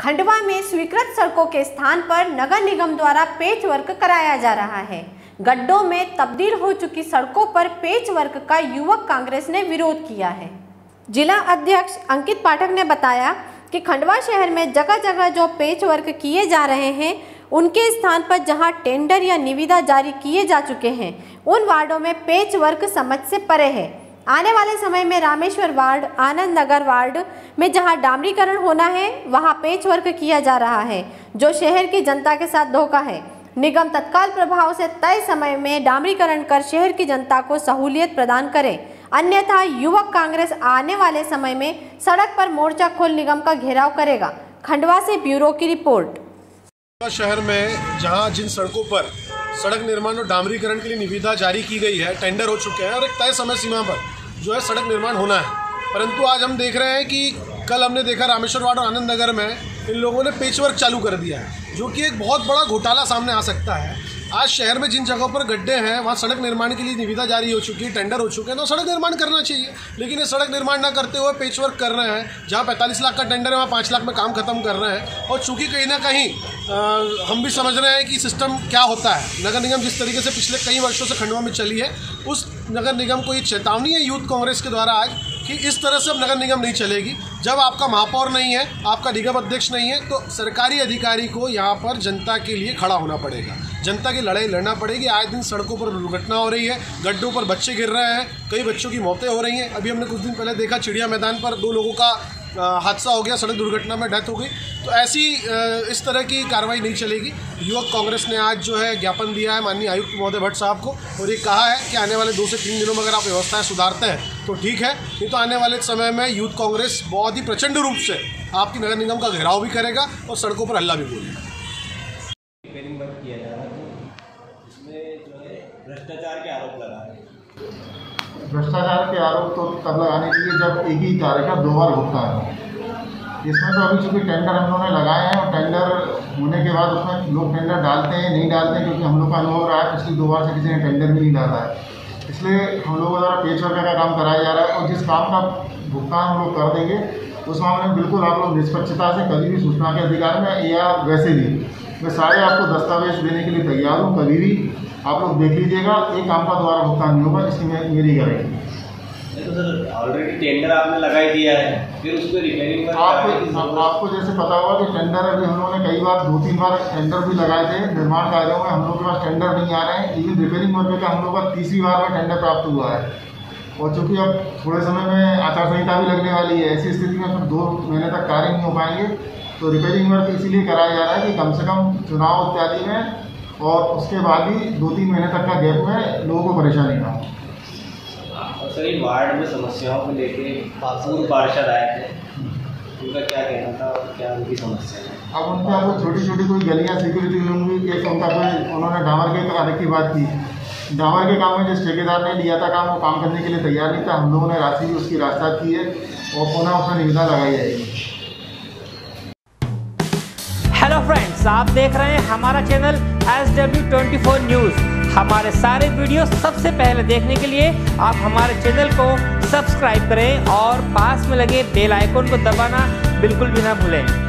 खंडवा में स्वीकृत सड़कों के स्थान पर नगर निगम द्वारा पेच वर्क कराया जा रहा है। गड्ढों में तब्दील हो चुकी सड़कों पर पेच वर्क का युवक कांग्रेस ने विरोध किया है। जिला अध्यक्ष अंकित पाठक ने बताया कि खंडवा शहर में जगह जगह जो पेच वर्क किए जा रहे हैं, उनके स्थान पर जहां टेंडर या निविदा जारी किए जा चुके हैं, उन वार्डों में पेच वर्क समझ से परे है। आने वाले समय में रामेश्वर वार्ड, आनंद नगर वार्ड में जहां डामरीकरण होना है, वहां पेच वर्क किया जा रहा है, जो शहर की जनता के साथ धोखा है। निगम तत्काल प्रभाव से तय समय में डामरीकरण कर शहर की जनता को सहूलियत प्रदान करे, अन्यथा युवक कांग्रेस आने वाले समय में सड़क पर मोर्चा खोल निगम का घेराव करेगा। खंडवा से ब्यूरो की रिपोर्ट। शहर में जहां जिन सड़कों पर सड़क निर्माण और डामरीकरण के लिए निविदा जारी की गई है, टेंडर हो चुके हैं और एक तय समय सीमा पर जो है सड़क निर्माण होना है, परंतु आज हम देख रहे हैं कि कल हमने देखा रामेश्वर वार्ड और आनंद नगर में इन लोगों ने पेच वर्क चालू कर दिया है, जो कि एक बहुत बड़ा घोटाला सामने आ सकता है। आज शहर में जिन जगहों पर गड्ढे हैं वहाँ सड़क निर्माण के लिए निविदा जारी हो चुकी है, टेंडर हो चुके हैं, तो सड़क निर्माण करना चाहिए। लेकिन ये सड़क निर्माण ना करते हुए पेच वर्क कर रहे हैं। जहाँ 45 लाख का टेंडर है वहाँ 5 लाख में काम खत्म कर रहे हैं। और चूँकि कहीं ना कहीं हम भी समझ रहे हैं कि सिस्टम क्या होता है। नगर निगम जिस तरीके से पिछले कई वर्षों से खंडवा में चली है, उस नगर निगम को ये चेतावनी है यूथ कांग्रेस के द्वारा आज कि इस तरह से अब नगर निगम नहीं चलेगी। जब आपका महापौर नहीं है, आपका निगम अध्यक्ष नहीं है, तो सरकारी अधिकारी को यहाँ पर जनता के लिए खड़ा होना पड़ेगा, जनता की लड़ाई लड़ना पड़ेगी। आए दिन सड़कों पर दुर्घटना हो रही है, गड्ढों पर बच्चे गिर रहे हैं, कई बच्चों की मौतें हो रही हैं। अभी हमने कुछ दिन पहले देखा चिड़िया मैदान पर 2 लोगों का हादसा हो गया, सड़क दुर्घटना में डेथ हो गई। तो ऐसी इस तरह की कार्रवाई नहीं चलेगी। युवक कांग्रेस ने आज जो है ज्ञापन दिया है माननीय आयुक्त महोदय भट्ट साहब को, और ये कहा है कि आने वाले 2 से 3 दिनों में अगर आप व्यवस्थाएं सुधारते हैं तो ठीक है, नहीं तो आने वाले समय में यूथ कांग्रेस बहुत ही प्रचंड रूप से आपकी नगर निगम का घेराव भी करेगा और सड़कों पर हल्ला भी बोलेगा। रिपेयरिंग वर्क किया जा रहा है, इसमें जो है भ्रष्टाचार के आरोप लगा रहे हैं। भ्रष्टाचार के आरोप तो तब लगाने के लिए जब एक ही तारीख का 2 बार भुगतान हो। इसमें तो अभी चूँकि टेंडर हम लोगों ने लगाए हैं और टेंडर होने के बाद उसमें लोग टेंडर डालते हैं नहीं डालते हैं, क्योंकि हम लोग का अनुभव रहा है पिछली 2 बार से किसी ने टेंडर भी नहीं डाला है। इसलिए हम लोगों द्वारा पेच वर्क का काम कराया जा रहा है और जिस काम का भुगतान हम लोग कर देंगे उस मामले में बिल्कुल आप लोग निष्पक्षता से कभी भी सूचना के अधिकार में या वैसे भी मैं सारे आपको दस्तावेज देने के लिए तैयार हूँ। कभी भी आप लोग देख लीजिएगा, एक काम का दोबारा भुगतान नहीं होगा, इसकी मेरी गारंटी। तो सर ऑलरेडी टेंडर आपने लगा ही दिया है, फिर उसको रिपेयरिंग आपको जैसे पता होगा कि टेंडर अभी हम लोगों ने कई बार 2-3 बार टेंडर भी लगाए थे निर्माण कार्यों में, हम लोग के पास टेंडर नहीं आ रहे हैं। इवन रिपेयरिंग वर्क का हम लोग का 3री बार में टेंडर प्राप्त हुआ है। और चूँकि अब थोड़े समय में आचार संहिता भी लगने वाली है, ऐसी स्थिति में फिर 2 महीने तक कार्य नहीं हो पाएंगे। तो रिपेयरिंग वर्क इसीलिए कराया जा रहा है कि कम से कम चुनाव इत्यादि में और उसके बाद ही 2-3 महीने तक का गैप में लोगों को परेशानी ना हो। और सर ये वार्ड में समस्याओं को लेके पूर्व पार्षद आए थे, उनका क्या कहना था और क्या उनकी समस्या है? अब उनका वो छोटी छोटी कोई गलियाँ सिक्योरिटी होंगी, एक उनका कोई उन्होंने डामर के कार्य की बात की। डामर के काम में जिस ठेकेदार ने लिया था काम, वो काम करने के लिए तैयार नहीं था। हम लोगों ने राशि भी उसकी रास्ता की है और पुनः उसमें निविदा लगाई जाएगी। हेलो फ्रेंड्स, आप देख रहे हैं हमारा चैनल SW24 न्यूज़। हमारे सारे वीडियो सबसे पहले देखने के लिए आप हमारे चैनल को सब्सक्राइब करें और पास में लगे बेल आइकन को दबाना बिल्कुल भी ना भूलें।